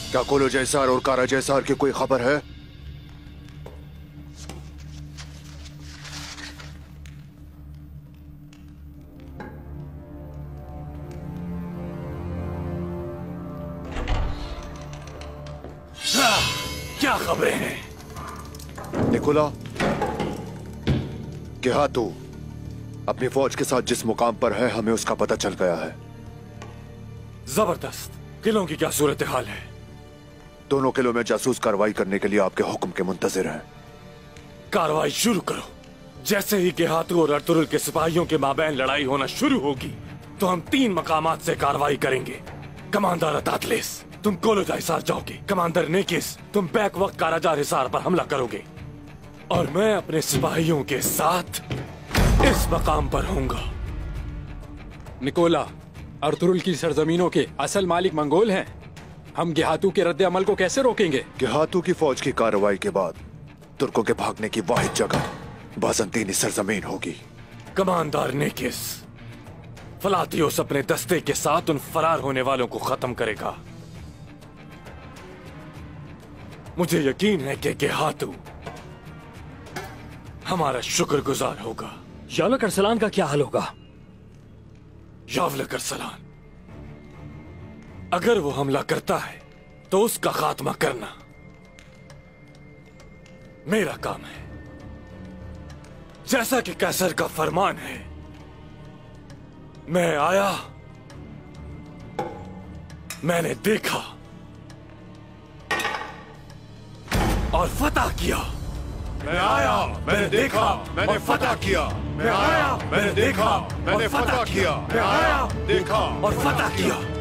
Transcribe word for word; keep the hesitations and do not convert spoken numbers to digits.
क्या कोलो जैसार और कारा जैसार की कोई खबर है? क्या खबरें हैं? निकोला, गेहातू अपनी फौज के साथ जिस मुकाम पर है हमें उसका पता चल गया है। जबरदस्त। किलों की क्या सूरत हाल है? दोनों किलों में जासूस कार्रवाई करने के लिए आपके हुक्म के मुंतजिर हैं। कार्रवाई शुरू करो। जैसे ही गेहातू और अर्तुरुल के सिपाहियों के माबैन लड़ाई होना शुरू होगी तो हम तीन मकामात से कार्रवाई करेंगे। कमांडर अतातलिस, तुम कोलोजा हिसार जाओगे। कमांडर नेकिस, तुम बैक वक्त काराजार हिसार पर हमला करोगे और मैं अपने सिपाहियों के साथ इस मकाम पर होऊंगा। निकोला, अर्तुरुल की सरजमीनों के असल मालिक मंगोल हैं। हम गेहातू के रद्द अमल को कैसे रोकेंगे? गेहातू की फौज की कार्रवाई के बाद तुर्कों के भागने की वाहिद जगह बाज़ंतीनी सरजमीन होगी। कमांडर नेकिस, फलातियोस अपने दस्ते के साथ उन फरार होने वालों को खत्म करेगा। मुझे यकीन है कि गेहातू हमारा शुक्रगुजार होगा। यावलक अरसलान का क्या हाल होगा? यावलक अरसलान, अगर वो हमला करता है तो उसका खात्मा करना मेरा काम है। जैसा कि कैसर का फरमान है, मैं आया, मैंने देखा और फतह किया। मैं आया, मैंने देखा, मैंने फतह किया। मैं आया, मैंने देखा, मैंने फतह किया। मैं आया, देखा और फतह किया।